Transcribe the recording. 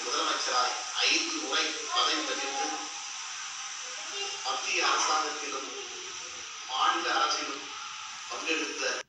முதலமைச்சராய் 5 முறை பதவி வகித்து மத்திய அரசாங்கத்திலும் மாநில அரசிலும் பங்கெடுத்த